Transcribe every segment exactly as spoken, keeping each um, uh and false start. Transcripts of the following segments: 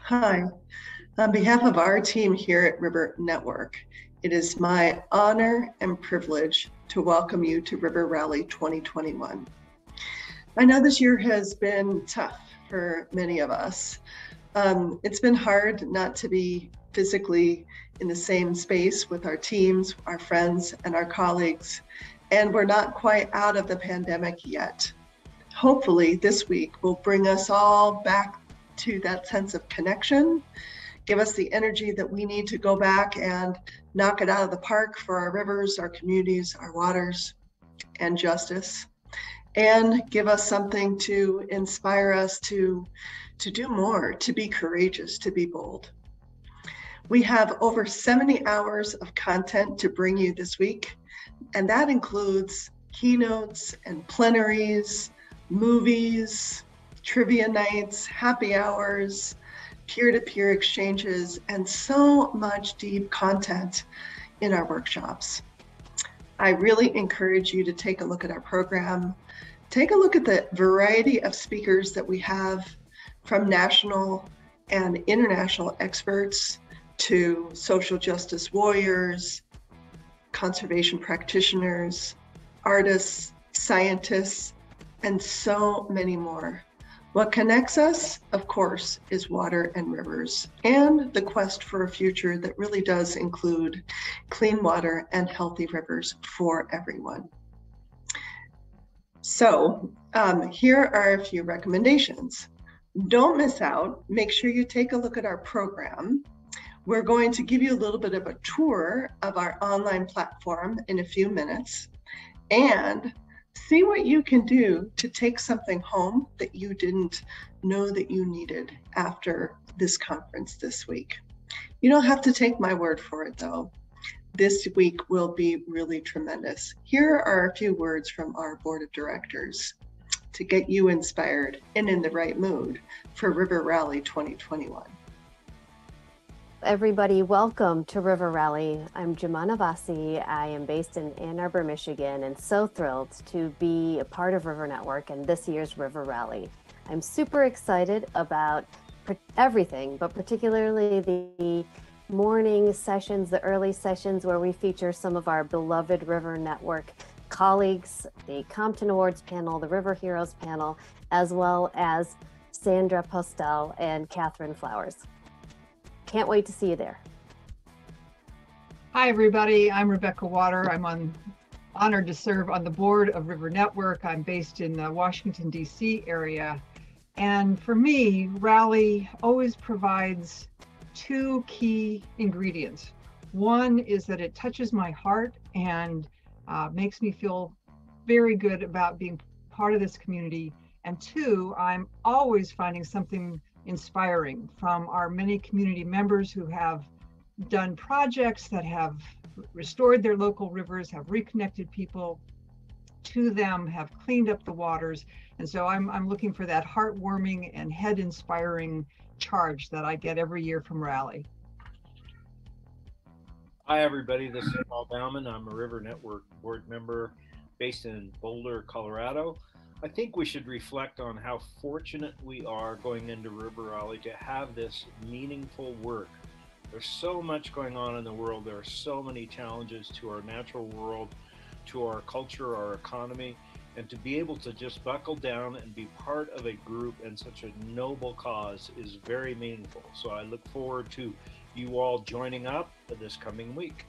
Hi, on behalf of our team here at River Network, it is my honor and privilege to welcome you to River Rally twenty twenty-one. I know this year has been tough for many of us. Um, it's been hard not to be physically in the same space with our teams, our friends, and our colleagues, and we're not quite out of the pandemic yet. Hopefully this week will bring us all back to that sense of connection, give us the energy that we need to go back and knock it out of the park for our rivers, our communities, our waters, and justice, and give us something to inspire us to, to do more, to be courageous, to be bold. We have over seventy hours of content to bring you this week, and that includes keynotes and plenaries, movies, trivia nights, happy hours, peer-to-peer exchanges, and so much deep content in our workshops. I really encourage you to take a look at our program. Take a look at the variety of speakers that we have, from national and international experts to social justice warriors, conservation practitioners, artists, scientists, and so many more. What connects us, of course, is water and rivers, and the quest for a future that really does include clean water and healthy rivers for everyone. So um, here are a few recommendations. Don't miss out. Make sure you take a look at our program. We're going to give you a little bit of a tour of our online platform in a few minutes, and see what you can do to take something home that you didn't know that you needed after this conference this week. You don't have to take my word for it though. This week will be really tremendous. Here are a few words from our board of directors to get you inspired and in the right mood for River Rally twenty twenty-one. Everybody, welcome to River Rally. I'm Jemana Vasi. I am based in Ann Arbor, Michigan, and so thrilled to be a part of River Network and this year's River Rally. I'm super excited about everything, but particularly the morning sessions, the early sessions where we feature some of our beloved River Network colleagues, the Compton Awards panel, the River Heroes panel, as well as Sandra Postel and Catherine Flowers. Can't wait to see you there. Hi, everybody. I'm Rebecca Water. I'm on, honored to serve on the board of River Network. I'm based in the Washington, D C area. And for me, Rally always provides two key ingredients. One is that it touches my heart and uh, makes me feel very good about being part of this community. And two, I'm always finding something inspiring from our many community members who have done projects that have restored their local rivers, have reconnected people to them, have cleaned up the waters. And so I'm, I'm looking for that heartwarming and head-inspiring charge that I get every year from Rally. Hi, everybody. This is Paul Bauman. I'm a River Network board member based in Boulder, Colorado. I think we should reflect on how fortunate we are going into River Rally to have this meaningful work. There's so much going on in the world. There are so many challenges to our natural world, to our culture, our economy, and to be able to just buckle down and be part of a group in such a noble cause is very meaningful. So I look forward to you all joining up this coming week.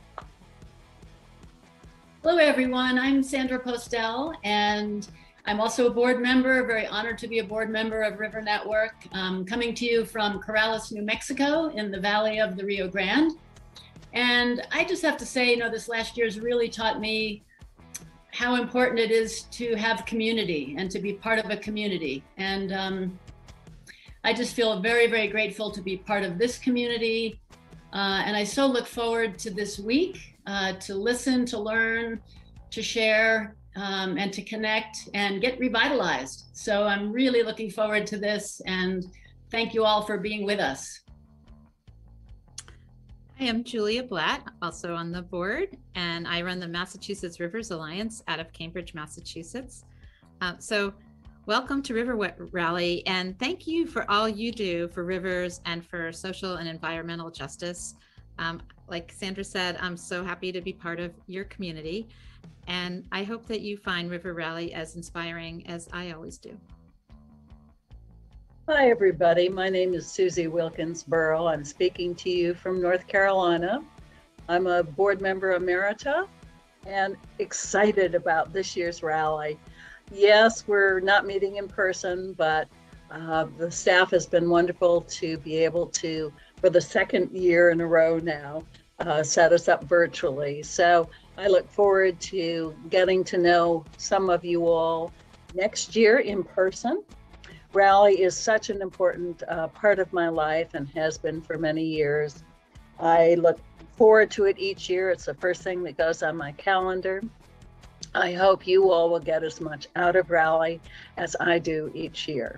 Hello, everyone. I'm Sandra Postel, and I'm also a board member, very honored to be a board member of River Network, um, coming to you from Corrales, New Mexico in the valley of the Rio Grande. And I just have to say, you know, this last year has really taught me how important it is to have community and to be part of a community. And um, I just feel very, very grateful to be part of this community. Uh, and I so look forward to this week, uh, to listen, to learn, to share, Um, and to connect and get revitalized. So I'm really looking forward to this, and thank you all for being with us. I am Julia Blatt, also on the board, and I run the Massachusetts Rivers Alliance out of Cambridge, Massachusetts. Uh, so Welcome to River Rally, and thank you for all you do for rivers and for social and environmental justice. Um, like Sandra said, I'm so happy to be part of your community, and I hope that you find River Rally as inspiring as I always do. Hi, everybody. My name is Susie Wilkins Burrow. I'm speaking to you from North Carolina. I'm a board member emerita and excited about this year's rally. Yes, we're not meeting in person, but uh, the staff has been wonderful to be able to, for the second year in a row now, uh, set us up virtually. So I look forward to getting to know some of you all next year in person. Rally is such an important uh, part of my life and has been for many years. I look forward to it each year. It's the first thing that goes on my calendar. I hope you all will get as much out of Rally as I do each year.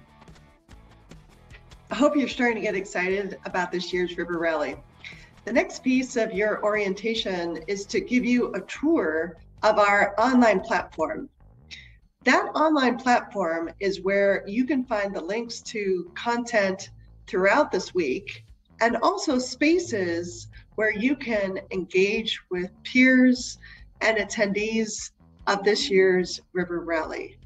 I hope you're starting to get excited about this year's River Rally. The next piece of your orientation is to give you a tour of our online platform. That online platform is where you can find the links to content throughout this week and also spaces where you can engage with peers and attendees of this year's River Rally.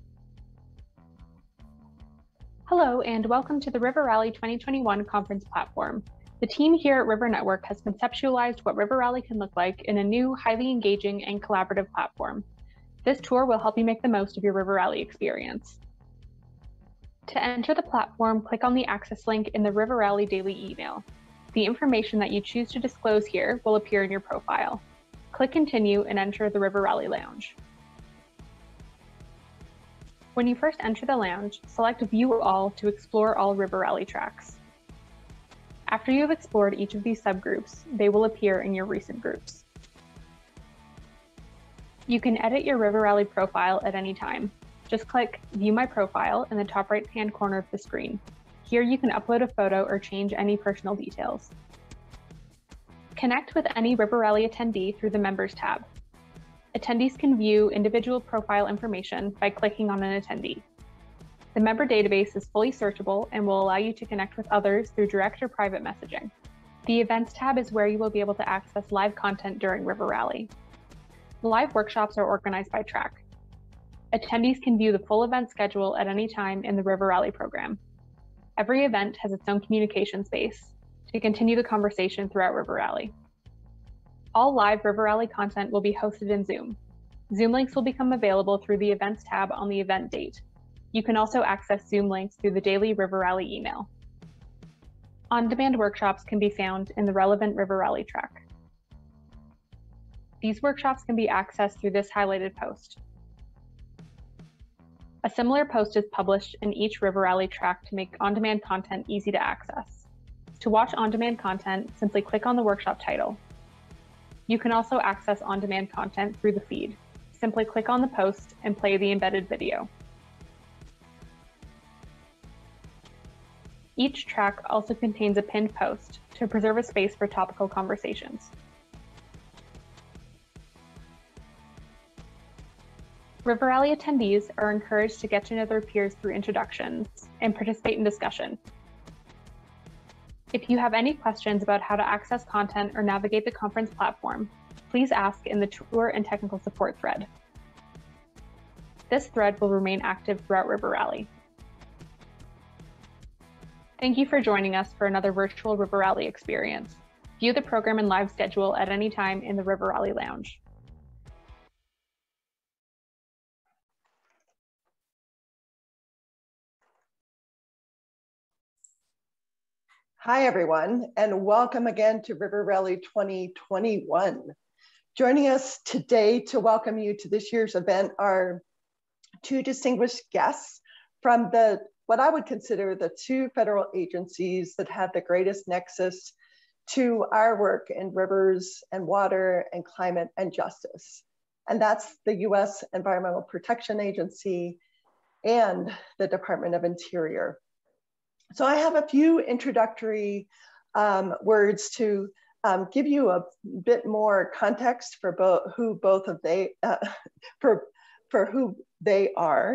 Hello, and welcome to the River Rally twenty twenty-one conference platform. The team here at River Network has conceptualized what River Rally can look like in a new, highly engaging and collaborative platform. This tour will help you make the most of your River Rally experience. To enter the platform, click on the access link in the River Rally daily email. The information that you choose to disclose here will appear in your profile. Click Continue and enter the River Rally Lounge. When you first enter the lounge, select View All to explore all River Rally tracks. After you have explored each of these subgroups, they will appear in your recent groups. You can edit your River Rally profile at any time. Just click View My Profile in the top right-hand corner of the screen. Here you can upload a photo or change any personal details. Connect with any River Rally attendee through the Members tab. Attendees can view individual profile information by clicking on an attendee. The member database is fully searchable and will allow you to connect with others through direct or private messaging. The Events tab is where you will be able to access live content during River Rally. The live workshops are organized by track. Attendees can view the full event schedule at any time in the River Rally program. Every event has its own communication space to continue the conversation throughout River Rally. All live River Rally content will be hosted in Zoom. Zoom links will become available through the Events tab on the event date. You can also access Zoom links through the daily River Rally email. On-demand workshops can be found in the relevant River Rally track. These workshops can be accessed through this highlighted post. A similar post is published in each River Rally track to make on-demand content easy to access. To watch on-demand content, simply click on the workshop title. You can also access on-demand content through the feed. Simply click on the post and play the embedded video. Each track also contains a pinned post to preserve a space for topical conversations. River Rally attendees are encouraged to get to know their peers through introductions and participate in discussion. If you have any questions about how to access content or navigate the conference platform, please ask in the Tour and Technical Support thread. This thread will remain active throughout River Rally. Thank you for joining us for another virtual River Rally experience. View the program and live schedule at any time in the River Rally Lounge. Hi, everyone, and welcome again to River Rally twenty twenty-one. Joining us today to welcome you to this year's event are two distinguished guests from the what I would consider the two federal agencies that have the greatest nexus to our work in rivers and water and climate and justice. And that's the U S Environmental Protection Agency and the Department of Interior. So I have a few introductory um, words to um, give you a bit more context for both who both of they uh, for for who they are,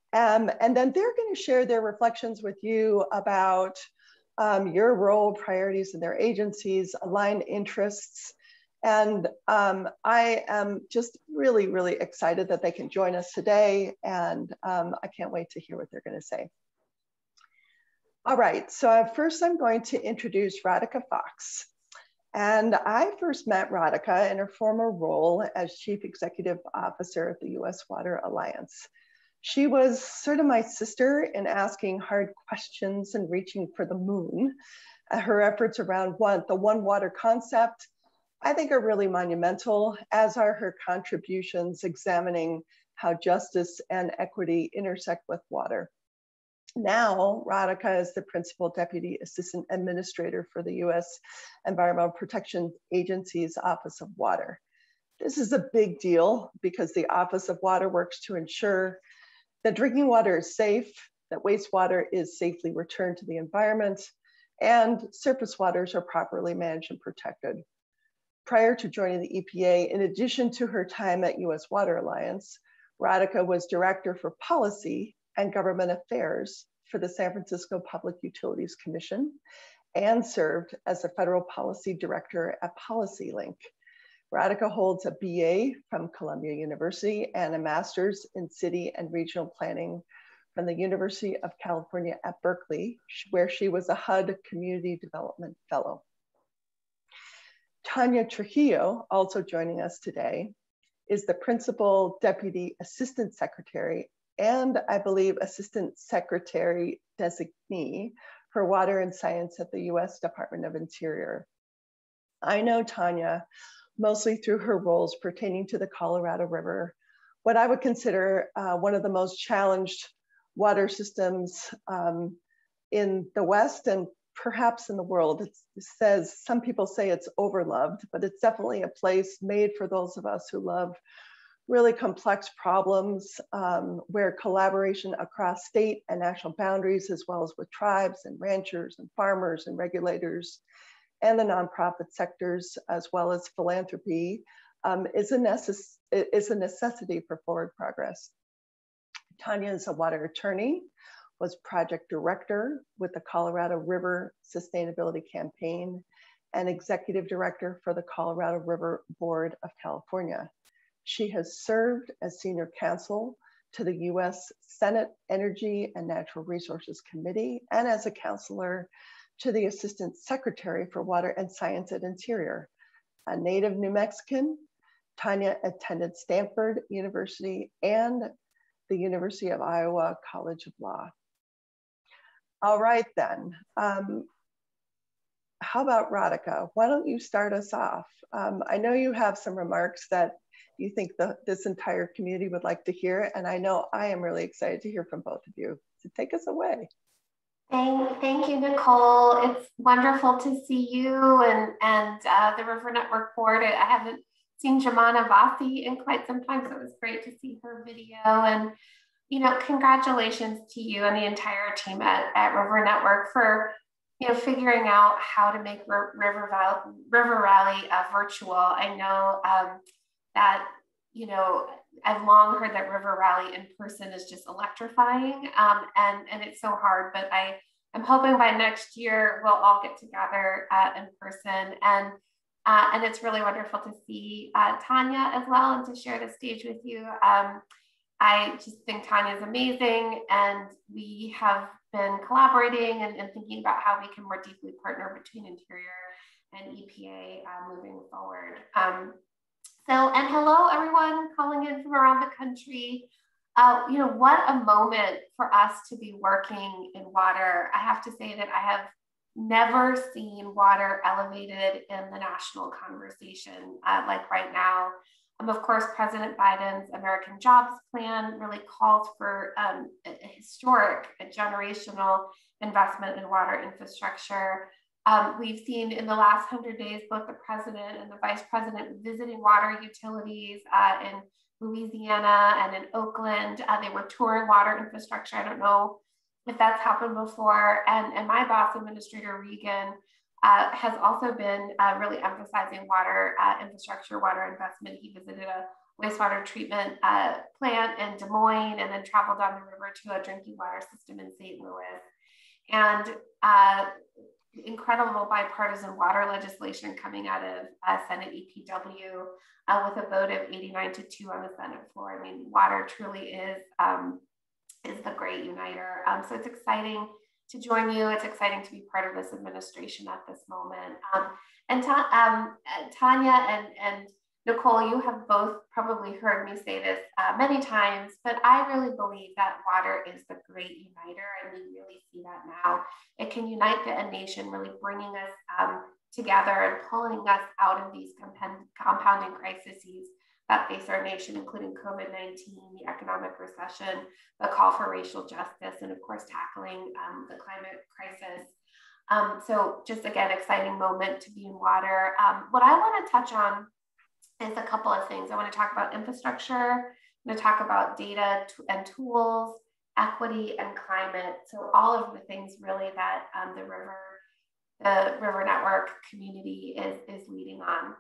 Um, and then they're going to share their reflections with you about um, your role, priorities in their agencies, aligned interests. And um, I am just really, really excited that they can join us today. And um, I can't wait to hear what they're going to say. All right, so first I'm going to introduce Radhika Fox. And I first met Radhika in her former role as Chief Executive Officer at the U S Water Alliance. She was sort of my sister in asking hard questions and reaching for the moon. Uh, her efforts around one, the One Water concept, I think, are really monumental, as are her contributions examining how justice and equity intersect with water. Now, Radhika is the Principal Deputy Assistant Administrator for the U S Environmental Protection Agency's Office of Water. This is a big deal because the Office of Water works to ensure that drinking water is safe, that wastewater is safely returned to the environment, and surface waters are properly managed and protected. Prior to joining the E P A, in addition to her time at U S Water Alliance, Radhika was Director for Policy and Government Affairs for the San Francisco Public Utilities Commission and served as the Federal Policy Director at PolicyLink. Radhika holds a B A from Columbia University and a master's in city and regional planning from the University of California at Berkeley, where she was a H U D Community Development Fellow. Tanya Trujillo, also joining us today, is the Principal Deputy Assistant Secretary and I believe Assistant Secretary Designee for Water and Science at the U S Department of Interior. I know Tanya mostly through her roles pertaining to the Colorado River, what I would consider uh, one of the most challenged water systems um, in the West and perhaps in the world. It's, it says, some people say it's overloved, but it's definitely a place made for those of us who love really complex problems um, where collaboration across state and national boundaries, as well as with tribes and ranchers and farmers and regulators and the nonprofit sectors, as well as philanthropy, um, is, a necess is a necessity for forward progress. Tanya is a water attorney, was project director with the Colorado River Sustainability Campaign and executive director for the Colorado River Board of California. She has served as senior counsel to the U S Senate Energy and Natural Resources Committee and as a counselor to the Assistant Secretary for Water and Science at Interior. A native New Mexican, Tanya attended Stanford University and the University of Iowa College of Law. All right then, um, how about Radhika? Why don't you start us off? Um, I know you have some remarks that you think the, this entire community would like to hear, and I know I am really excited to hear from both of you. So take us away. Thank, thank you, Nicole. It's wonderful to see you and, and uh, the River Network Board. I haven't seen Jumana Vasi in quite some time, so it was great to see her video. And, you know, congratulations to you and the entire team at, at River Network for, you know, figuring out how to make River, Val River Rally uh, virtual. I know um, that, you know, I've long heard that River Rally in person is just electrifying, um, and, and it's so hard, but I am hoping by next year we'll all get together uh, in person. And, uh, and it's really wonderful to see uh, Tanya as well and to share the stage with you. Um, I just think Tanya is amazing, and we have been collaborating and, and thinking about how we can more deeply partner between Interior and E P A uh, moving forward. Um, So, and hello, everyone calling in from around the country. Uh, you know, what a moment for us to be working in water. I have to say that I have never seen water elevated in the national conversation uh, like right now. Um, of course, President Biden's American Jobs Plan really calls for um, a, a historic, a generational investment in water infrastructure. Um, we've seen in the last hundred days, both the president and the vice president visiting water utilities uh, in Louisiana and in Oakland. Uh, they were touring water infrastructure. I don't know if that's happened before. And, and my boss, Administrator Regan, uh, has also been uh, really emphasizing water uh, infrastructure, water investment. He visited a, wastewater treatment uh, plant in Des Moines, and then traveled down the river to a drinking water system in Saint Louis. And uh, incredible bipartisan water legislation coming out of uh, Senate E P W uh, with a vote of eighty-nine to two on the Senate floor. I mean, water truly is, um, is the great uniter. Um, so it's exciting to join you. It's exciting to be part of this administration at this moment. Um, and ta um, Tanya and, and Nicole, you have both probably heard me say this uh, many times, but I really believe that water is the great uniter, and we really see that now. It can unite a nation, really bringing us um, together and pulling us out of these compounding crises that face our nation, including COVID nineteen, the economic recession, the call for racial justice, and of course, tackling um, the climate crisis. Um, so just again, exciting moment to be in water. Um, what I want to touch on is a couple of things. I want to talk about infrastructure. I'm going to talk about data and tools, equity, and climate. So all of the things really that um, the river, the River Network community is, is leading on.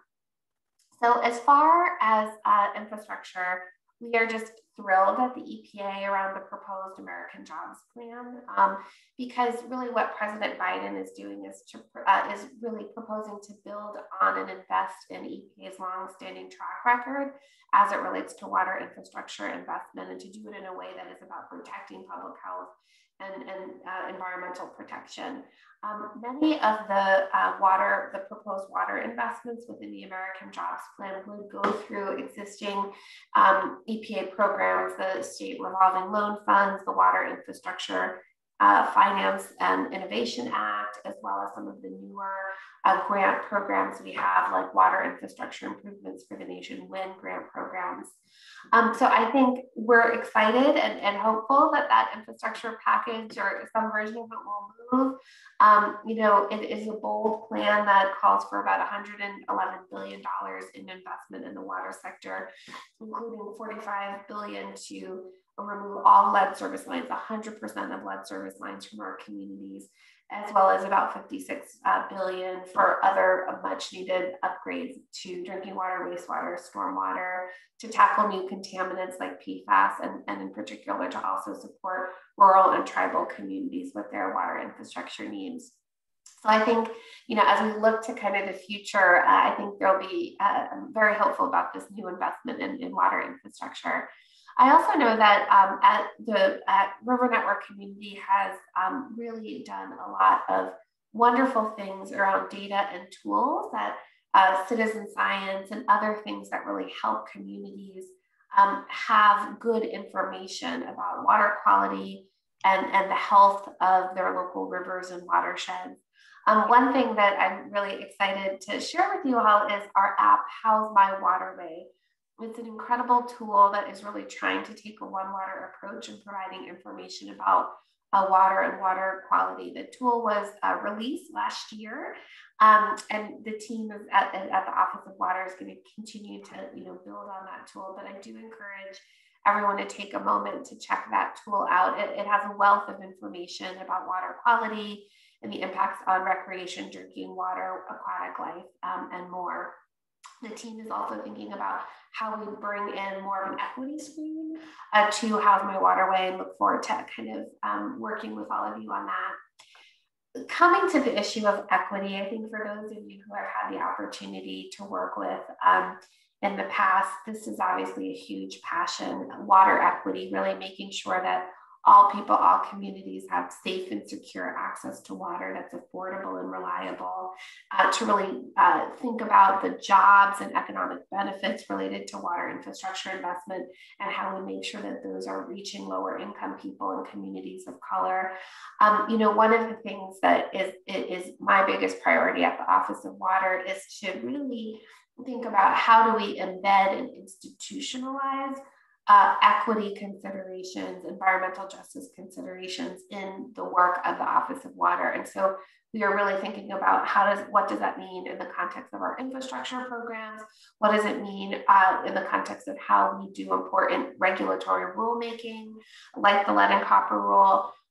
So as far as uh, infrastructure, we are just thrilled at the E P A around the proposed American Jobs Plan, um, because really what President Biden is doing is to uh, is really proposing to build on and invest in E P A's longstanding track record as it relates to water infrastructure investment, and to do it in a way that is about protecting public health and, and uh, environmental protection. Um, many of the uh, water, the proposed water investments within the American Jobs Plan would go through existing um, E P A programs, the state revolving loan funds, the Water Infrastructure uh, Finance and Innovation Act, as well as some of the newer uh, grant programs we have, like Water Infrastructure Improvements for the Nation, WIN grant programs. Um, so I think we're excited and, and hopeful that that infrastructure package or some version of it will move. Um, you know, it is a bold plan that calls for about one hundred eleven billion dollars in investment in the water sector, including forty-five billion dollars to remove all lead service lines, one hundred percent of lead service lines from our communities, as well as about fifty-six billion dollars for other much needed upgrades to drinking water, wastewater, stormwater, to tackle new contaminants like P FAS, and, and in particular to also support rural and tribal communities with their water infrastructure needs. So I think, you know, as we look to kind of the future, uh, I think there'll be, uh, I'm very hopeful about this new investment in, in water infrastructure. I also know that um, at the at River Network community has um, really done a lot of wonderful things around data and tools, that uh, citizen science and other things that really help communities um, have good information about water quality and, and the health of their local rivers and watersheds. Um, one thing that I'm really excited to share with you all is our app, How's My Waterway? It's an incredible tool that is really trying to take a one water approach and providing information about uh, water and water quality. The tool was uh, released last year, um, and the team is at, at the Office of Water is going to continue to you know build on that tool. But I do encourage everyone to take a moment to check that tool out. It, it has a wealth of information about water quality and the impacts on recreation, drinking water, aquatic life, um, and more. The team is also thinking about how we bring in more of an equity screen uh, to How's My Waterway, and look forward to kind of um, working with all of you on that. Coming to the issue of equity, I think for those of you who have had the opportunity to work with um, in the past, this is obviously a huge passion. Water equity, really making sure that all people, all communities have safe and secure access to water that's affordable and reliable, uh, to really uh, think about the jobs and economic benefits related to water infrastructure investment, and how we make sure that those are reaching lower income people and communities of color. Um, you know, one of the things that is, is my biggest priority at the Office of Water is to really think about how do we embed and institutionalize Uh, equity considerations, environmental justice considerations in the work of the Office of Water. And so we are really thinking about how does, what does that mean in the context of our infrastructure programs? What does it mean uh, in the context of how we do important regulatory rulemaking, like the lead and copper rule?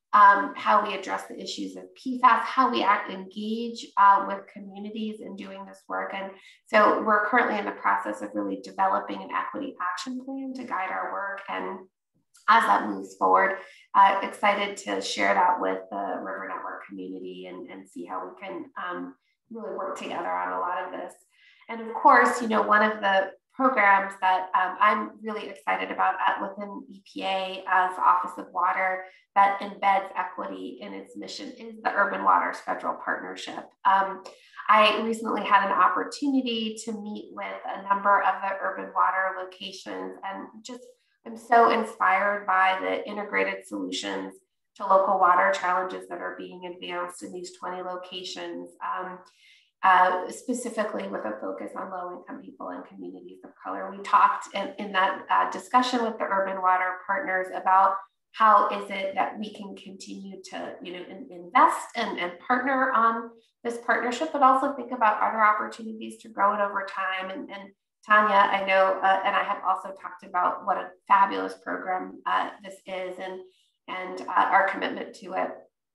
um, how we address the issues of P FAS, how we act, engage uh, with communities in doing this work. And so we're currently in the process of really developing an equity action plan to guide our work. And as that moves forward, uh, excited to share that with the River Network community and, and see how we can um, really work together on a lot of this. And of course, you know, one of the programs that um, I'm really excited about at, within E P A as Office of Water that embeds equity in its mission is the Urban Waters Federal Partnership. Um, I recently had an opportunity to meet with a number of the urban water locations, and just I'm so inspired by the integrated solutions to local water challenges that are being advanced in these twenty locations. Um, Uh, specifically with a focus on low-income people and communities of color. We talked in, in that uh, discussion with the Urban Water Partners about how is it that we can continue to, you know, in, invest and, and partner on this partnership, but also think about other opportunities to grow it over time. And, and Tanya, I know, uh, and I have also talked about what a fabulous program uh, this is, and, and uh, our commitment to it.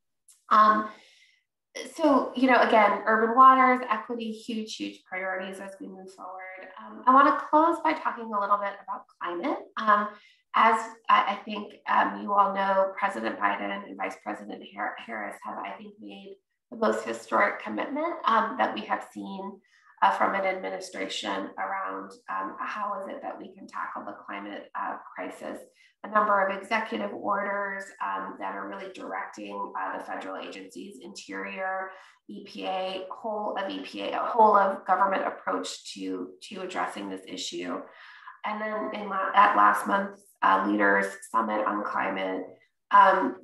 Um, So, you know, again, urban waters, equity, huge, huge priorities as we move forward. Um, I want to close by talking a little bit about climate. Um, as I, I think um, you all know, President Biden and Vice President Harris have, I think, made the most historic commitment um, that we have seen uh, from an administration around um, how is it that we can tackle the climate uh, crisis. A number of executive orders um, that are really directing uh, the federal agencies, Interior, E P A, whole of E P A, a whole of government approach to, to addressing this issue. And then in la at last month's uh, Leaders Summit on Climate, um,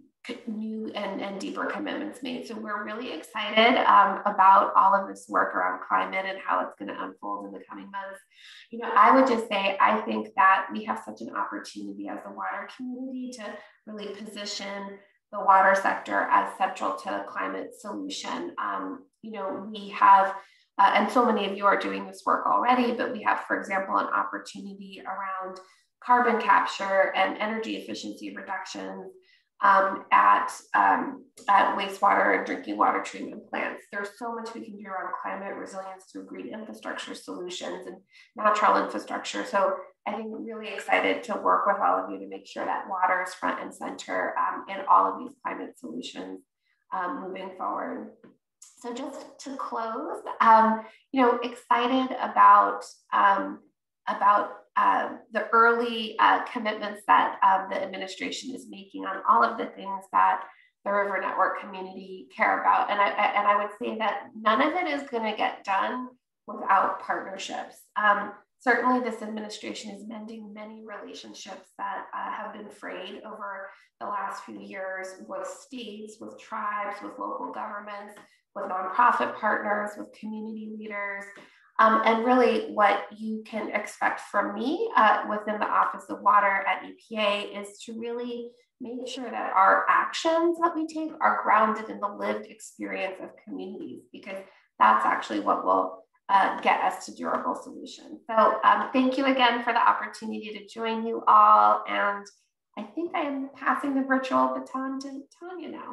new and, and deeper commitments made. So we're really excited um, about all of this work around climate and how it's going to unfold in the coming months. You know, I would just say, I think that we have such an opportunity as a water community to really position the water sector as central to the climate solution. Um, you know, we have, uh, and so many of you are doing this work already, but we have, for example, an opportunity around carbon capture and energy efficiency reductions Um, at, um, at wastewater and drinking water treatment plants. There's so much we can do around climate resilience through green infrastructure solutions and natural infrastructure. So I think we're really excited to work with all of you to make sure that water is front and center um, in all of these climate solutions um, moving forward. So just to close, um, you know, excited about, um, about Uh, the early uh, commitments that uh, the administration is making on all of the things that the River Network community care about. And I, and I would say that none of it is going to get done without partnerships. Um, certainly this administration is mending many relationships that uh, have been frayed over the last few years with states, with tribes, with local governments, with nonprofit partners, with community leaders. Um, and really what you can expect from me uh, within the Office of Water at E P A is to really make sure that our actions that we take are grounded in the lived experience of communities, because that's actually what will uh, get us to durable solutions. So um, thank you again for the opportunity to join you all. And I think I am passing the virtual baton to Tanya now.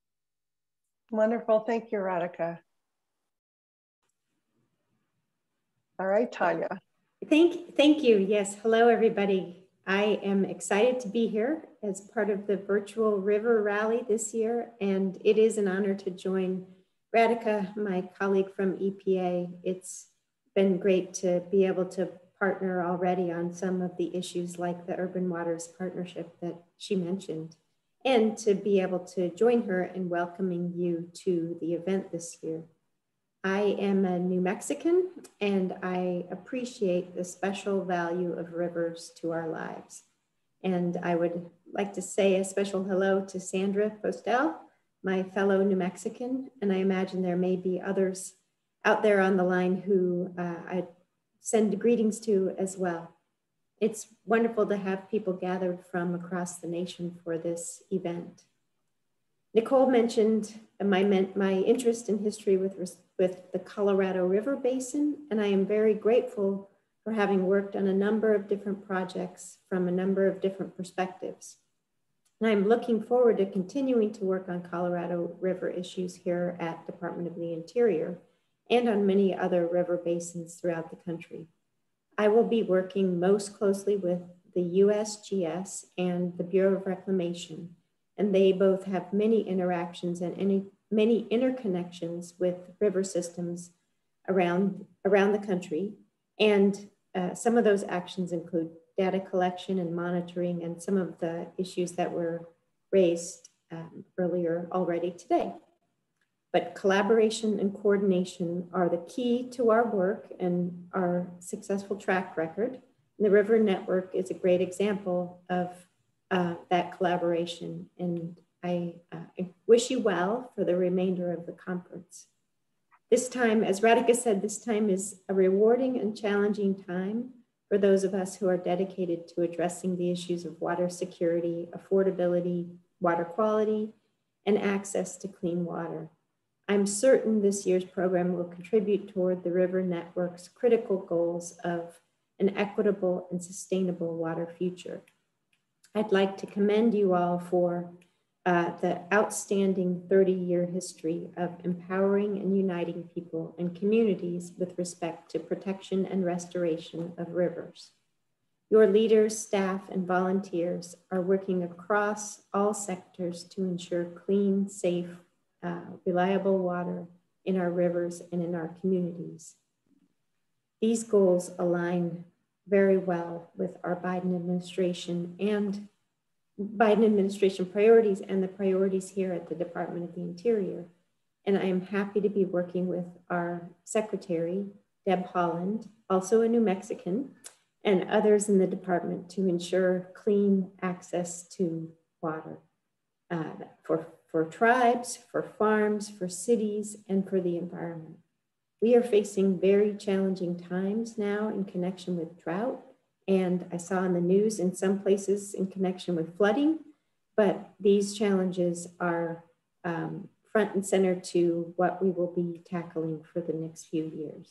Wonderful. Thank you, Radhika. All right, Tanya. Thank, thank you. Yes, hello, everybody. I am excited to be here as part of the virtual River Rally this year, and it is an honor to join Radhika, my colleague from E P A. It's been great to be able to partner already on some of the issues like the Urban Waters Partnership that she mentioned, and to be able to join her in welcoming you to the event this year. I am a New Mexican, and I appreciate the special value of rivers to our lives. And I would like to say a special hello to Sandra Postel, my fellow New Mexican, and I imagine there may be others out there on the line who uh, I send greetings to as well. It's wonderful to have people gathered from across the nation for this event. Nicole mentioned my, my interest in history with, with the Colorado River Basin, and I am very grateful for having worked on a number of different projects from a number of different perspectives. And I'm looking forward to continuing to work on Colorado River issues here at Department of the Interior and on many other river basins throughout the country. I will be working most closely with the U S G S and the Bureau of Reclamation, and they both have many interactions and any, many interconnections with river systems around, around the country. And uh, some of those actions include data collection and monitoring and some of the issues that were raised um, earlier already today. But collaboration and coordination are the key to our work and our successful track record. And the River Network is a great example of uh, that collaboration. And I uh, wish you well for the remainder of the conference. This time, as Radhika said, this time is a rewarding and challenging time for those of us who are dedicated to addressing the issues of water security, affordability, water quality, and access to clean water. I'm certain this year's program will contribute toward the River Network's critical goals of an equitable and sustainable water future. I'd like to commend you all for uh, the outstanding thirty-year history of empowering and uniting people and communities with respect to protection and restoration of rivers. Your leaders, staff, and volunteers are working across all sectors to ensure clean, safe, uh, reliable water in our rivers and in our communities. These goals align very well with our Biden administration and Biden administration priorities and the priorities here at the Department of the Interior. And I am happy to be working with our secretary, Deb Holland, also a New Mexican, and others in the department to ensure clean access to water uh, for, for tribes, for farms, for cities, and for the environment. We are facing very challenging times now in connection with drought. And I saw in the news in some places in connection with flooding, but these challenges are um, front and center to what we will be tackling for the next few years.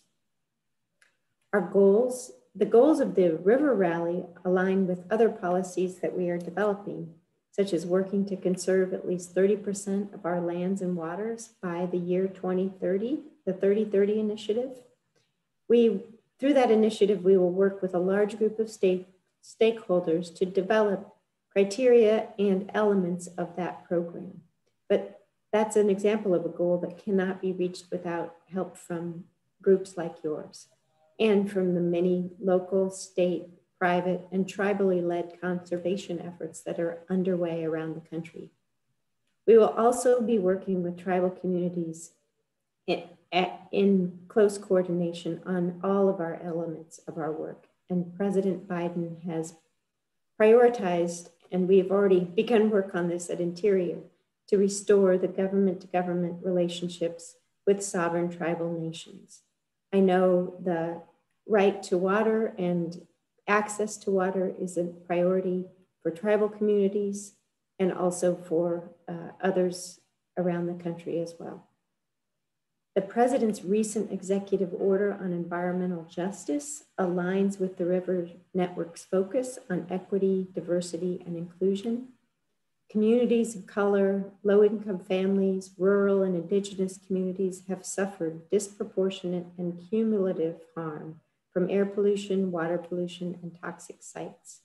Our goals, the goals of the River Rally align with other policies that we are developing, such as working to conserve at least thirty percent of our lands and waters by the year twenty thirty, the thirty thirty initiative. We Through that initiative, we will work with a large group of state stakeholders to develop criteria and elements of that program. But that's an example of a goal that cannot be reached without help from groups like yours and from the many local, state, private, and tribally led conservation efforts that are underway around the country. We will also be working with tribal communities in, in close coordination on all of our elements of our work. And President Biden has prioritized, and we have already begun work on this at Interior, to restore the government-to-government relationships with sovereign tribal nations. I know the right to water and access to water is a priority for tribal communities and also for uh, others around the country as well. The President's recent executive order on environmental justice aligns with the River Network's focus on equity, diversity, and inclusion. Communities of color, low-income families, rural and indigenous communities have suffered disproportionate and cumulative harm from air pollution, water pollution, and toxic sites.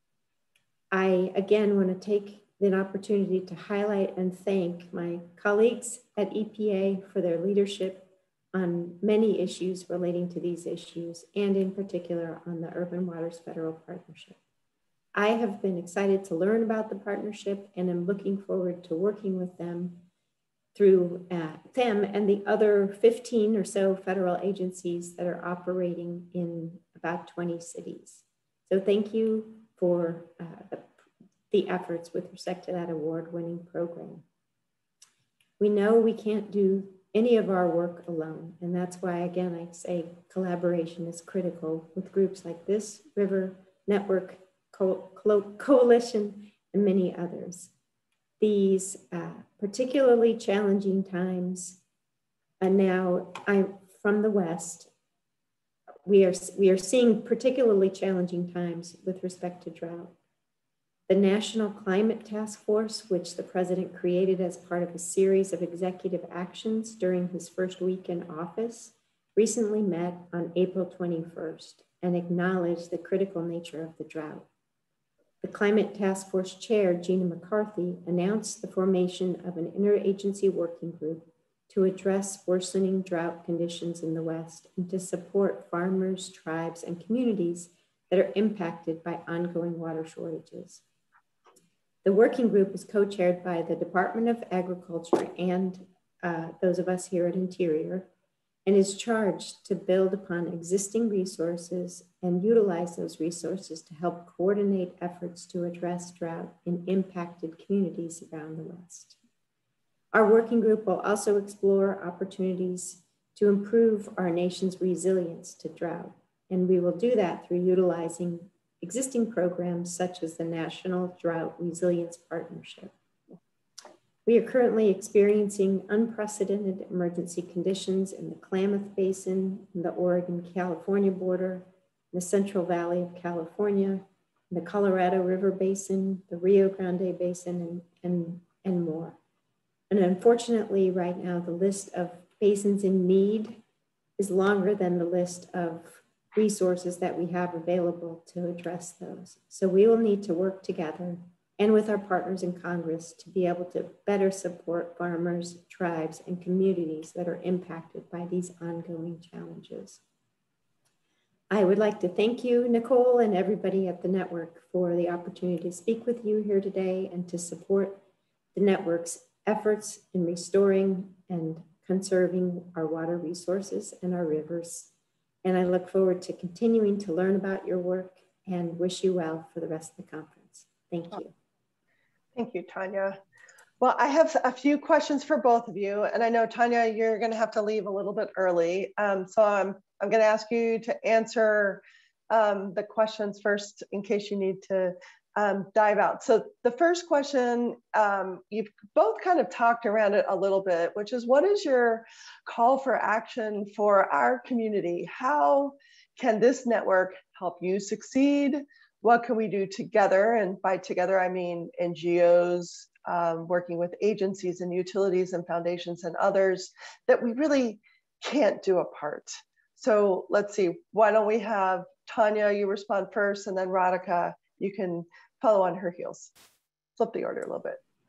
I, again, want to take the opportunity to highlight and thank my colleagues at E P A for their leadership on many issues relating to these issues, and in particular on the Urban Waters Federal Partnership. I have been excited to learn about the partnership and am looking forward to working with them through uh, them and the other fifteen or so federal agencies that are operating in about twenty cities. So thank you for uh, the, the efforts with respect to that award-winning program. We know we can't do any of our work alone, and that's why, again, I say collaboration is critical with groups like this, River Network Co Co Coalition, and many others. These uh, particularly challenging times, and now I'm from the West, we are, we are seeing particularly challenging times with respect to drought. The National Climate Task Force, which the president created as part of a series of executive actions during his first week in office, recently met on April twenty-first and acknowledged the critical nature of the drought. The Climate Task Force Chair, Gina McCarthy, announced the formation of an interagency working group to address worsening drought conditions in the West and to support farmers, tribes, and communities that are impacted by ongoing water shortages. The working group is co-chaired by the Department of Agriculture and uh, those of us here at Interior, and is charged to build upon existing resources and utilize those resources to help coordinate efforts to address drought in impacted communities around the West. Our working group will also explore opportunities to improve our nation's resilience to drought, and we will do that through utilizing existing programs such as the National Drought Resilience Partnership. We are currently experiencing unprecedented emergency conditions in the Klamath Basin, in the Oregon-California border, the Central Valley of California, the Colorado River Basin, the Rio Grande Basin, and, and, and more. And unfortunately, right now, the list of basins in need is longer than the list of resources that we have available to address those. So we will need to work together and with our partners in Congress to be able to better support farmers, tribes, and communities that are impacted by these ongoing challenges. I would like to thank you, Nicole, and everybody at the network for the opportunity to speak with you here today and to support the network's efforts in restoring and conserving our water resources and our rivers. And I look forward to continuing to learn about your work and wish you well for the rest of the conference. Thank you. Thank you, Tanya. Well, I have a few questions for both of you. And I know, Tanya, you're going to have to leave a little bit early. Um, so I'm, I'm going to ask you to answer um, the questions first in case you need to um, dive out. So the first question, um, you've both kind of talked around it a little bit, which is, what is your call for action for our community? How can this network help you succeed? What can we do together? And by together, I mean N G Os, um, working with agencies and utilities and foundations and others that we really can't do apart. So let's see, why don't we have Tanya, you respond first, and then Radhika, you can follow on her heels. Flip the order a little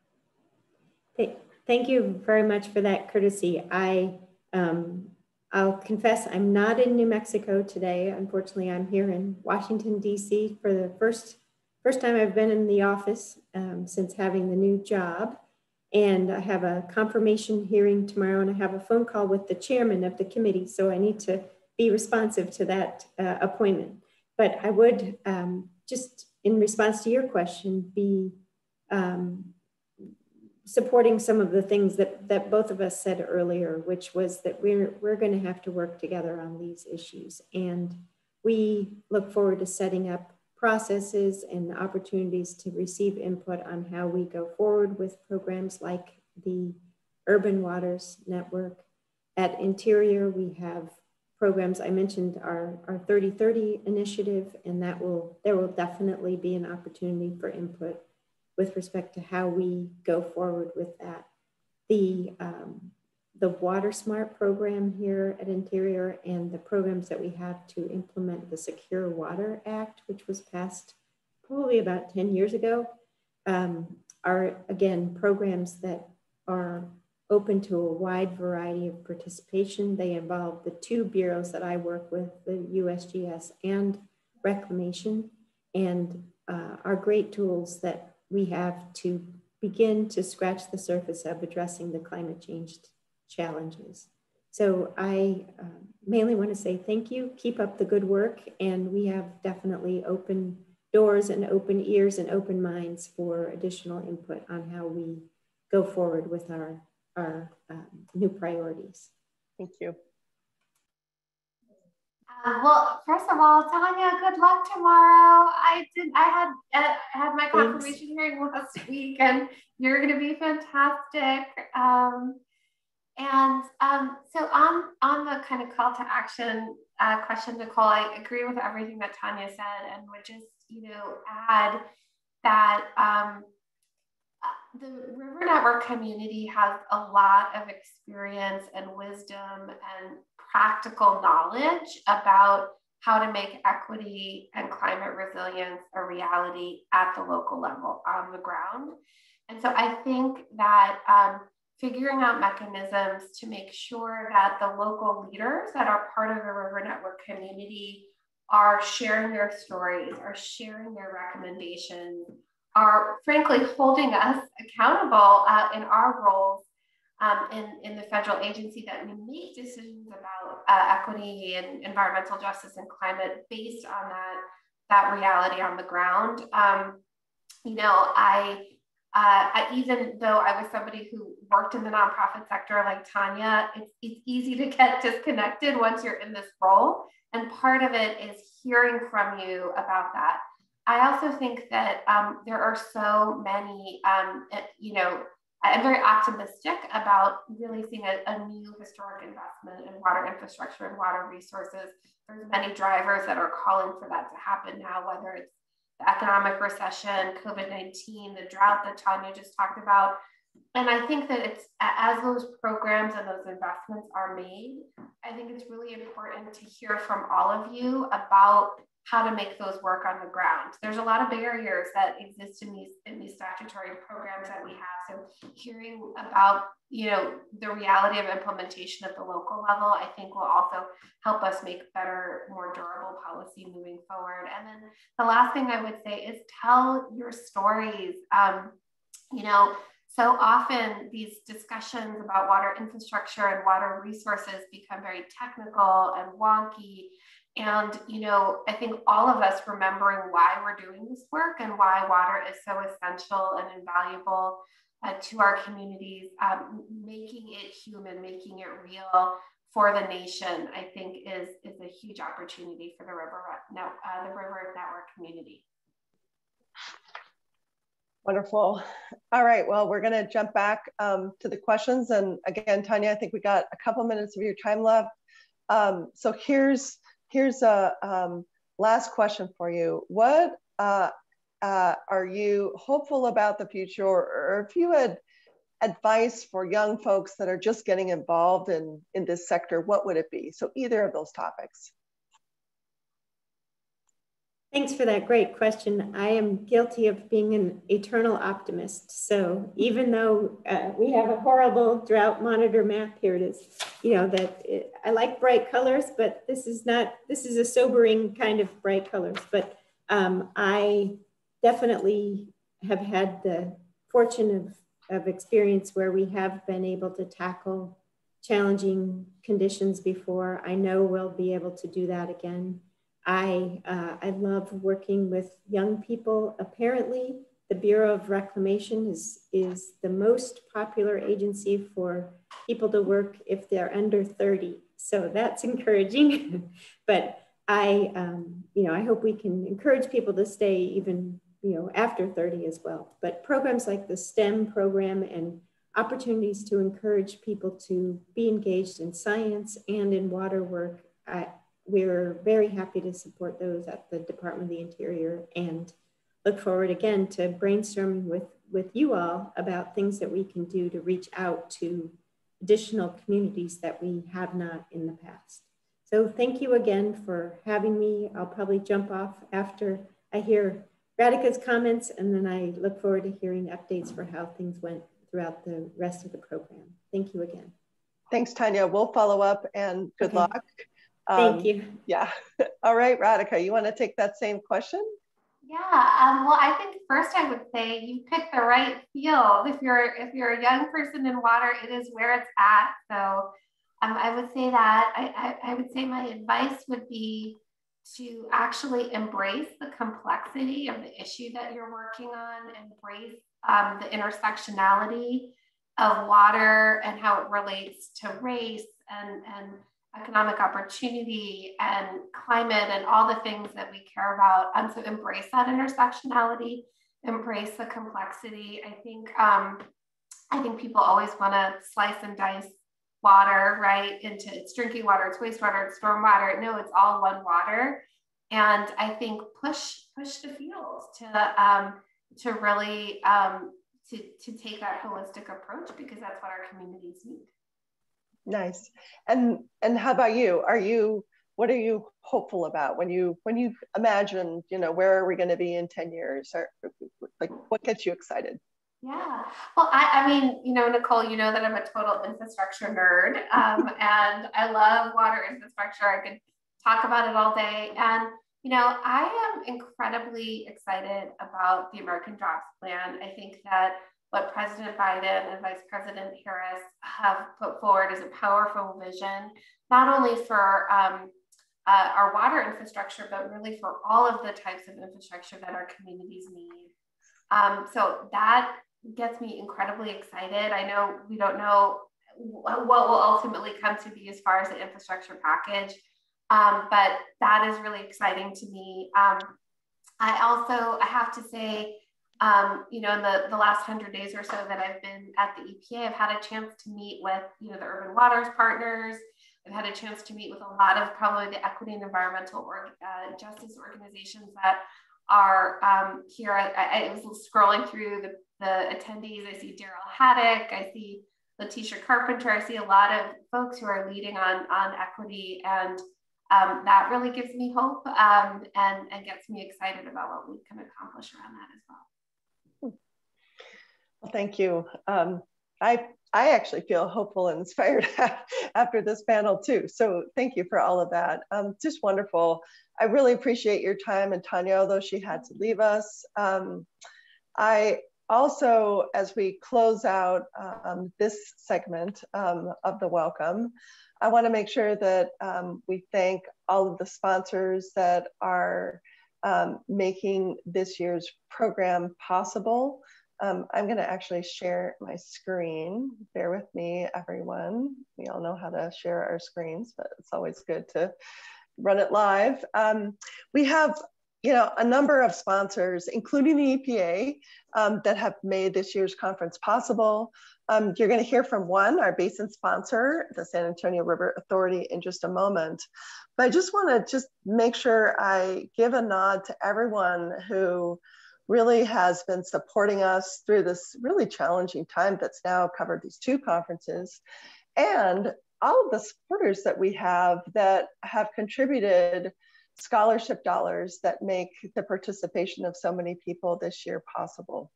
bit. Thank you very much for that courtesy. I, um, I'll confess I'm not in New Mexico today. Unfortunately, I'm here in Washington, D C for the first, first time I've been in the office um, since having the new job. And I have a confirmation hearing tomorrow, and I have a phone call with the chairman of the committee. So I need to be responsive to that uh, appointment. But I would um, just, in response to your question, be um, supporting some of the things that, that both of us said earlier, which was that we're, we're going to have to work together on these issues. And we look forward to setting up processes and opportunities to receive input on how we go forward with programs like the Urban Waters Network. At Interior, we have programs. I mentioned our, our thirty thirty initiative, and that will, there will definitely be an opportunity for input with respect to how we go forward with that. The, um, the Water Smart program here at Interior and the programs that we have to implement the Secure Water Act, which was passed probably about ten years ago, um, are again, programs that are open to a wide variety of participation. They involve the two bureaus that I work with, the U S G S and Reclamation, and uh, are great tools that we have to begin to scratch the surface of addressing the climate change challenges. So I uh, mainly want to say thank you, keep up the good work, and we have definitely open doors and open ears and open minds for additional input on how we go forward with our, our um, new priorities. Thank you. Um, well, first of all, Tanya, good luck tomorrow. I did. I had uh, had my confirmation Thanks. hearing last week, and you're going to be fantastic. Um, and um, so on on the kind of call to action uh, question, Nicole, I agree with everything that Tanya said, and would just you know add that um, the River Network community has a lot of experience and wisdom and practical knowledge about how to make equity and climate resilience a reality at the local level on the ground. And so I think that um, figuring out mechanisms to make sure that the local leaders that are part of the River Network community are sharing their stories, are sharing their recommendations, are frankly holding us accountable uh, in our roles um, in, in the federal agency, that we make decisions about uh, equity and environmental justice and climate based on that, that reality on the ground. Um, you know, I, uh, I, even though I was somebody who worked in the nonprofit sector like Tanya, it's, it's easy to get disconnected once you're in this role. And part of it is hearing from you about that. I also think that um, there are so many, um, you know, I'm very optimistic about really seeing a, a new historic investment in water infrastructure and water resources. There's many drivers that are calling for that to happen now, whether it's the economic recession, COVID nineteen, the drought that Tanya just talked about. And I think that it's, as those programs and those investments are made, I think it's really important to hear from all of you about how to make those work on the ground. There's a lot of barriers that exist in these in these statutory programs that we have. So hearing about, you know, the reality of implementation at the local level, I think will also help us make better, more durable policy moving forward. And then the last thing I would say is tell your stories. Um, you know, so often these discussions about water infrastructure and water resources become very technical and wonky. And, you know, I think all of us remembering why we're doing this work and why water is so essential and invaluable uh, to our communities, um, making it human, making it real for the nation, I think is, is a huge opportunity for the River, uh, the River Network community. Wonderful. All right, well, we're gonna jump back um, to the questions. And again, Tanya, I think we got a couple minutes of your time left. Um, so here's, Here's a um, last question for you. What uh, uh, are you hopeful about the future, or, or if you had advice for young folks that are just getting involved in, in this sector, what would it be? So either of those topics. Thanks for that great question. I am guilty of being an eternal optimist. So even though uh, we have a horrible drought monitor map, here it is, you know, that it, I like bright colors, but this is not, this is a sobering kind of bright colors. But um, I definitely have had the fortune of, of experience where we have been able to tackle challenging conditions before. I know we'll be able to do that again. I, uh, I love working with young people. Apparently, the Bureau of Reclamation is, is the most popular agency for people to work if they're under thirty. So that's encouraging. But I, um, you know, I hope we can encourage people to stay even, you know, after thirty as well. But programs like the STEM program and opportunities to encourage people to be engaged in science and in water work, I, we're very happy to support those at the Department of the Interior, and look forward again to brainstorming with, with you all about things that we can do to reach out to additional communities that we have not in the past. So thank you again for having me. I'll probably jump off after I hear Radhika's comments, and then I look forward to hearing updates for how things went throughout the rest of the program. Thank you again. Thanks, Tanya. We'll follow up, and good Okay. luck. Thank Um, you. Yeah. All right, Radhika, you want to take that same question? Yeah. Um, well, I think first I would say you picked the right field. If you're if you're a young person in water, it is where it's at. So um, I would say that I, I, I would say my advice would be to actually embrace the complexity of the issue that you're working on, embrace um, the intersectionality of water and how it relates to race and, and economic opportunity and climate and all the things that we care about. And so embrace that intersectionality, embrace the complexity. I think, um, I think people always want to slice and dice water, right? Into it's drinking water, it's wastewater, it's storm water. No, it's all one water. And I think push, push the field to, um, to really um, to, to take that holistic approach, because that's what our communities need. Nice. And and how about you? Are you what are you hopeful about when you when you imagine, you know, where are we going to be in ten years? Or like, what gets you excited? Yeah, well, I, I mean, you know, Nicole, you know that I'm a total infrastructure nerd, um, and I love water infrastructure. I could talk about it all day. And, you know, I am incredibly excited about the American Jobs Plan. I think that what President Biden and Vice President Harris have put forward is a powerful vision, not only for um, uh, our water infrastructure, but really for all of the types of infrastructure that our communities need. Um, so that gets me incredibly excited. I know we don't know what will ultimately come to be as far as the infrastructure package, um, but that is really exciting to me. Um, I also, I have to say, um, you know, in the, the last hundred days or so that I've been at the E P A, I've had a chance to meet with, you know, the Urban Waters Partners. I've had a chance to meet with a lot of probably the equity and environmental or uh, justice organizations that are um, here. I, I was scrolling through the, the attendees. I see Daryl Haddock. I see Letitia Carpenter. I see a lot of folks who are leading on, on equity, and um, that really gives me hope um, and, and gets me excited about what we can accomplish around that as well. Well, thank you. Um, I I actually feel hopeful and inspired after this panel too. So thank you for all of that. Um, just wonderful. I really appreciate your time, and Tanya, although she had to leave us. Um, I also, as we close out um, this segment um, of the welcome, I want to make sure that um, we thank all of the sponsors that are um, making this year's program possible. Um, I'm going to actually share my screen. Bear with me, everyone. We all know how to share our screens, but it's always good to run it live. Um, we have, you know, a number of sponsors, including the E P A, um, that have made this year's conference possible. Um, you're going to hear from one, our basin sponsor, the San Antonio River Authority, in just a moment. But I just want to just make sure I give a nod to everyone who really has been supporting us through this really challenging time that's now covered these two conferences, and all of the supporters that we have that have contributed scholarship dollars that make the participation of so many people this year possible.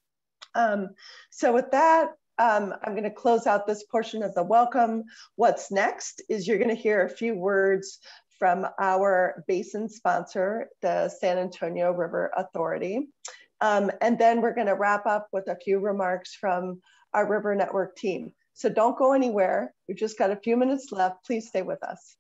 Um, so with that, um, I'm going to close out this portion of the welcome. What's next is you're going to hear a few words from our basin sponsor, the San Antonio River Authority. Um, and then we're going to wrap up with a few remarks from our River Network team. So don't go anywhere. We've just got a few minutes left. Please stay with us.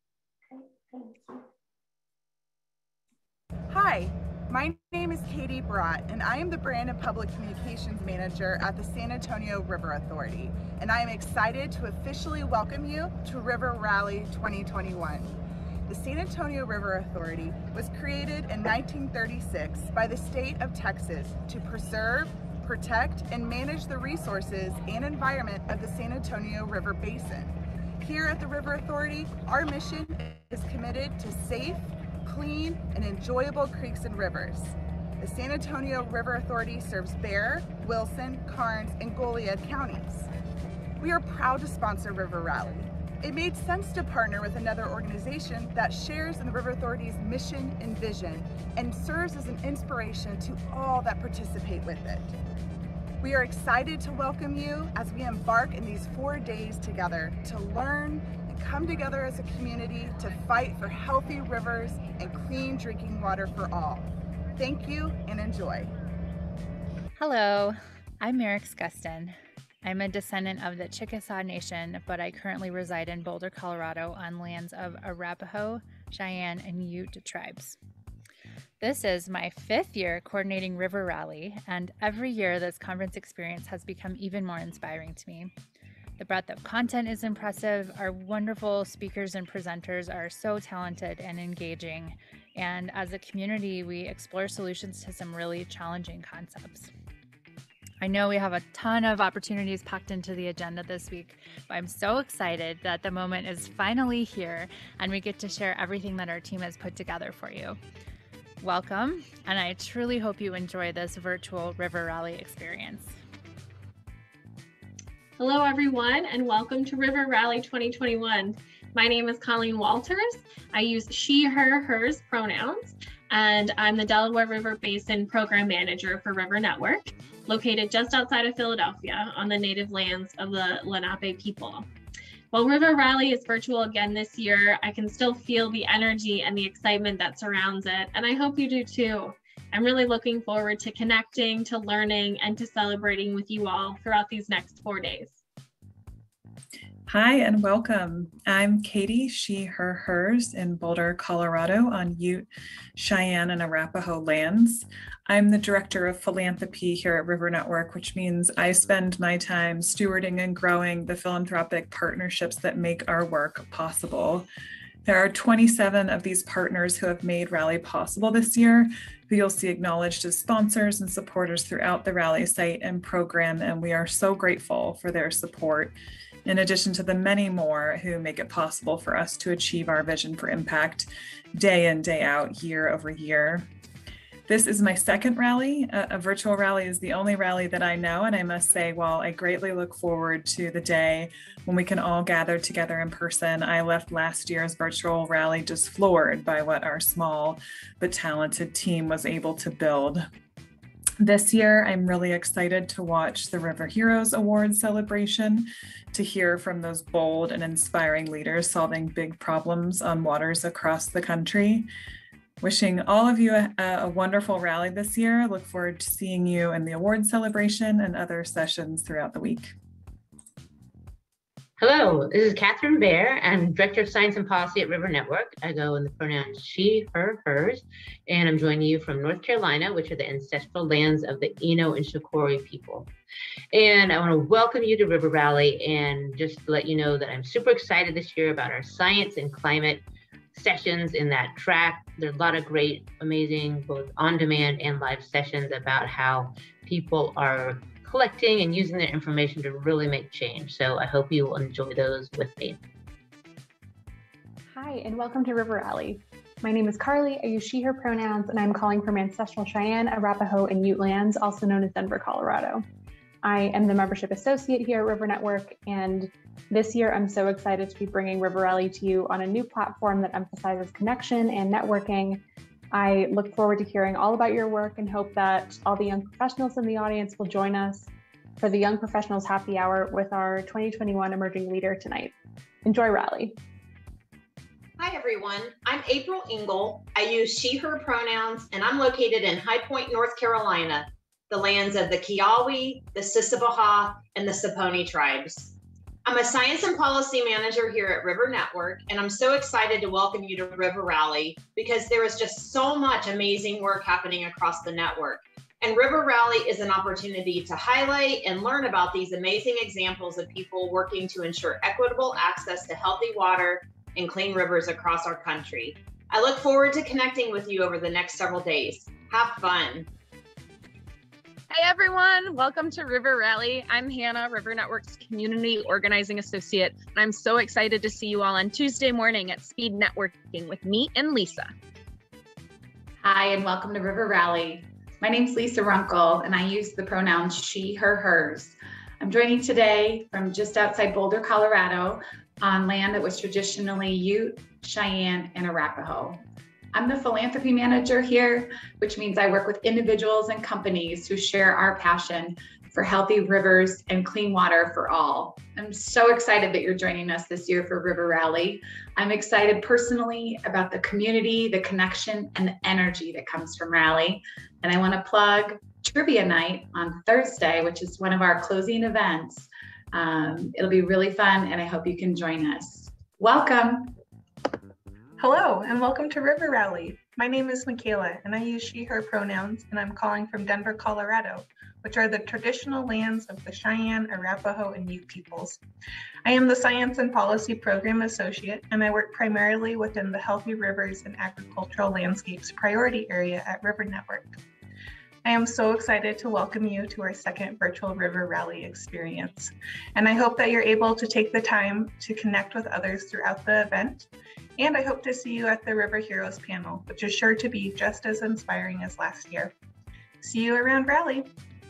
Hi, my name is Katie Brat, and I am the Brand and Public Communications Manager at the San Antonio River Authority. And I am excited to officially welcome you to River Rally twenty twenty-one. The San Antonio River Authority was created in nineteen thirty-six by the state of Texas to preserve, protect, and manage the resources and environment of the San Antonio River Basin. Here at the River Authority, our mission is committed to safe, clean, and enjoyable creeks and rivers. The San Antonio River Authority serves Bexar, Wilson, Karnes, and Goliad counties. We are proud to sponsor River Rally. It made sense to partner with another organization that shares in the River Authority's mission and vision and serves as an inspiration to all that participate with it. We are excited to welcome you as we embark in these four days together to learn and come together as a community to fight for healthy rivers and clean drinking water for all. Thank you and enjoy. Hello, I'm Merrick Scuston. I'm a descendant of the Chickasaw Nation, but I currently reside in Boulder, Colorado on lands of Arapaho, Cheyenne, and Ute tribes. This is my fifth year coordinating River Rally, and every year this conference experience has become even more inspiring to me. The breadth of content is impressive, our wonderful speakers and presenters are so talented and engaging, and as a community we explore solutions to some really challenging concepts. I know we have a ton of opportunities packed into the agenda this week, but I'm so excited that the moment is finally here and we get to share everything that our team has put together for you. welcome, and I truly hope you enjoy this virtual River Rally experience. Hello, everyone, and welcome to River Rally twenty twenty-one. My name is Colleen Walters. I use she, her, hers pronouns, and I'm the Delaware River Basin Program Manager for River Network, located just outside of Philadelphia on the native lands of the Lenape people. While River Rally is virtual again this year, I can still feel the energy and the excitement that surrounds it, and I hope you do too. I'm really looking forward to connecting, to learning, and to celebrating with you all throughout these next four days. Hi and welcome. I'm Katie, she, her, hers in Boulder, Colorado on Ute, Cheyenne, and Arapaho lands. I'm the Director of Philanthropy here at River Network, which means I spend my time stewarding and growing the philanthropic partnerships that make our work possible. There are twenty-seven of these partners who have made Rally possible this year, who you'll see acknowledged as sponsors and supporters throughout the Rally site and program, and we are so grateful for their support, in addition to the many more who make it possible for us to achieve our vision for impact day in, day out, year over year. This is my second rally. A, a virtual rally is the only rally that I know, and I must say, while I greatly look forward to the day when we can all gather together in person, I left last year's virtual rally just floored by what our small but talented team was able to build. This year, I'm really excited to watch the River Heroes Awards celebration, to hear from those bold and inspiring leaders solving big problems on waters across the country. Wishing all of you a, a wonderful rally this year. Look forward to seeing you in the awards celebration and other sessions throughout the week. Hello, this is Catherine Bear. I'm Director of Science and Policy at River Network. I go in the pronouns she, her, hers, and I'm joining you from North Carolina, which are the ancestral lands of the Eno and Shakori people. And I want to welcome you to River Rally and just let you know that I'm super excited this year about our science and climate sessions in that track. There's a lot of great, amazing, both on-demand and live sessions about how people are collecting and using their information to really make change. So I hope you will enjoy those with me. Hi, and welcome to River Rally. My name is Carly. I use she, her pronouns, and I'm calling from ancestral Cheyenne, Arapaho, and Ute lands, also known as Denver, Colorado. I am the membership associate here at River Network, and this year I'm so excited to be bringing River Rally to you on a new platform that emphasizes connection and networking. I look forward to hearing all about your work and hope that all the young professionals in the audience will join us for the Young Professionals Happy Hour with our twenty twenty-one Emerging Leader tonight. Enjoy Rally. Hi everyone, I'm April Engel. I use she, her pronouns, and I'm located in High Point, North Carolina, the lands of the Kiowa, the Sissibaha, and the Saponi tribes. I'm a Science and Policy Manager here at River Network, and I'm so excited to welcome you to River Rally because there is just so much amazing work happening across the network. And River Rally is an opportunity to highlight and learn about these amazing examples of people working to ensure equitable access to healthy water and clean rivers across our country. I look forward to connecting with you over the next several days. Have fun. Hey everyone, welcome to River Rally. I'm Hannah, River Network's Community Organizing Associate, and I'm so excited to see you all on Tuesday morning at Speed Networking with me and Lisa. Hi, and welcome to River Rally. My name's Lisa Runkle, and I use the pronouns she, her, hers. I'm joining today from just outside Boulder, Colorado, on land that was traditionally Ute, Cheyenne, and Arapaho. I'm the philanthropy manager here, which means I work with individuals and companies who share our passion for healthy rivers and clean water for all. I'm so excited that you're joining us this year for River Rally. I'm excited personally about the community, the connection, and the energy that comes from Rally. And I want to plug Trivia Night on Thursday, which is one of our closing events. Um, it'll be really fun, and I hope you can join us. Welcome. Hello, and welcome to River Rally. My name is Michaela, and I use she, her pronouns, and I'm calling from Denver, Colorado, which are the traditional lands of the Cheyenne, Arapaho, and Ute peoples. I am the Science and Policy Program Associate, and I work primarily within the Healthy Rivers and Agricultural Landscapes priority area at River Network. I am so excited to welcome you to our second virtual River Rally experience, and I hope that you're able to take the time to connect with others throughout the event And I hope to see you at the River Heroes panel, which is sure to be just as inspiring as last year. See you around Raleigh.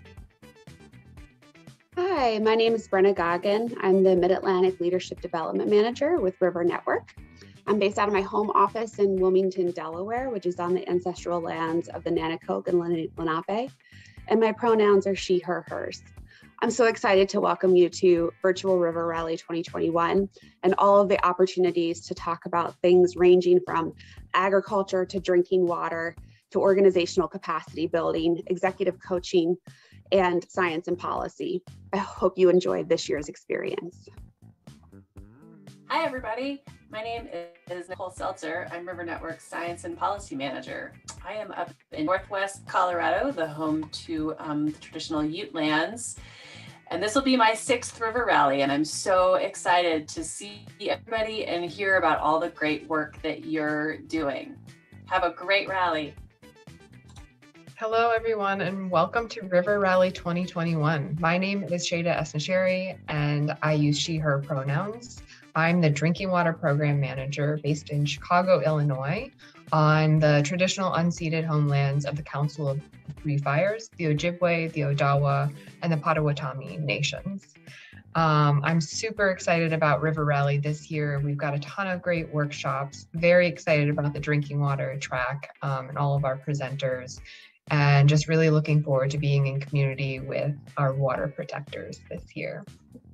Hi, my name is Brenna Goggin. I'm the Mid-Atlantic Leadership Development Manager with River Network. I'm based out of my home office in Wilmington, Delaware, which is on the ancestral lands of the Nanakoke and Lenape. And my pronouns are she, her, hers. I'm so excited to welcome you to Virtual River Rally twenty twenty-one and all of the opportunities to talk about things ranging from agriculture to drinking water to organizational capacity building, executive coaching, and science and policy. I hope you enjoyed this year's experience. Hi, everybody. My name is Nicole Seltzer. I'm River Network's Science and Policy Manager. I am up in Northwest Colorado, the home to um, the traditional Ute lands. And this will be my sixth River Rally, and I'm so excited to see everybody and hear about all the great work that you're doing. Have a great rally. Hello, everyone, and welcome to River Rally twenty twenty-one. My name is Shada Esnasheri, and I use she, her pronouns. I'm the Drinking Water Program Manager based in Chicago, Illinois, on the traditional unceded homelands of the Council of Three Fires, the Ojibwe, the Odawa, and the Potawatomi nations. Um, I'm super excited about River Rally this year. We've got a ton of great workshops, very excited about the drinking water track um, and all of our presenters, and just really looking forward to being in community with our water protectors this year.